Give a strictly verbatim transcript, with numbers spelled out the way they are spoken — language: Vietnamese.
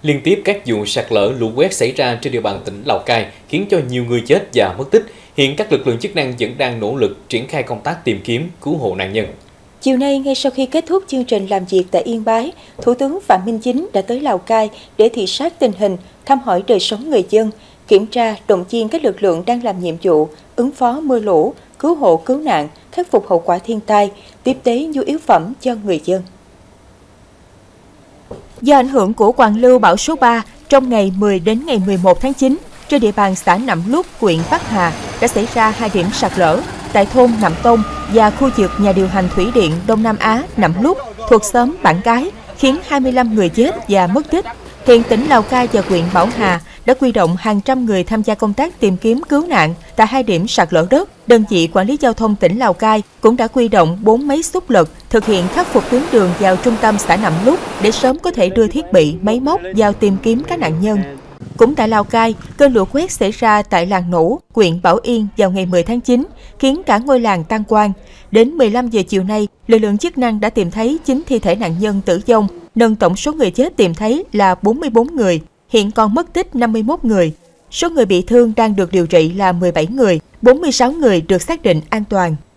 Liên tiếp các vụ sạt lở lũ quét xảy ra trên địa bàn tỉnh Lào Cai khiến cho nhiều người chết và mất tích. Hiện các lực lượng chức năng vẫn đang nỗ lực triển khai công tác tìm kiếm, cứu hộ nạn nhân. Chiều nay, ngay sau khi kết thúc chương trình làm việc tại Yên Bái, Thủ tướng Phạm Minh Chính đã tới Lào Cai để thị sát tình hình, thăm hỏi đời sống người dân, kiểm tra, động viên các lực lượng đang làm nhiệm vụ, ứng phó mưa lũ, cứu hộ cứu nạn, khắc phục hậu quả thiên tai, tiếp tế nhu yếu phẩm cho người dân. Do ảnh hưởng của hoàn lưu bão số ba, trong ngày mười đến ngày mười một tháng chín, trên địa bàn xã Nậm Lúc, huyện Bắc Hà đã xảy ra hai điểm sạt lở tại thôn Nậm Tông và khu vực nhà điều hành thủy điện Đông Nam Á Nậm Lúc thuộc xóm Bản Cái, khiến hai mươi lăm người chết và mất tích. Hiện tỉnh Lào Cai và huyện Bảo Hà đã huy động hàng trăm người tham gia công tác tìm kiếm cứu nạn tại hai điểm sạt lở đất. Đơn vị quản lý giao thông tỉnh Lào Cai cũng đã huy động bốn máy xúc lực thực hiện khắc phục tuyến đường vào trung tâm xã Nậm Lúc để sớm có thể đưa thiết bị, máy móc vào tìm kiếm các nạn nhân. Cũng tại Lào Cai, cơn lũ quét xảy ra tại làng Nủ, huyện Bảo Yên vào ngày mười tháng chín, khiến cả ngôi làng tang quang. Đến mười lăm giờ chiều nay, lực lượng chức năng đã tìm thấy chín thi thể nạn nhân tử vong, nâng tổng số người chết tìm thấy là bốn mươi bốn người, hiện còn mất tích năm mươi mốt người. Số người bị thương đang được điều trị là mười bảy người, bốn mươi sáu người được xác định an toàn.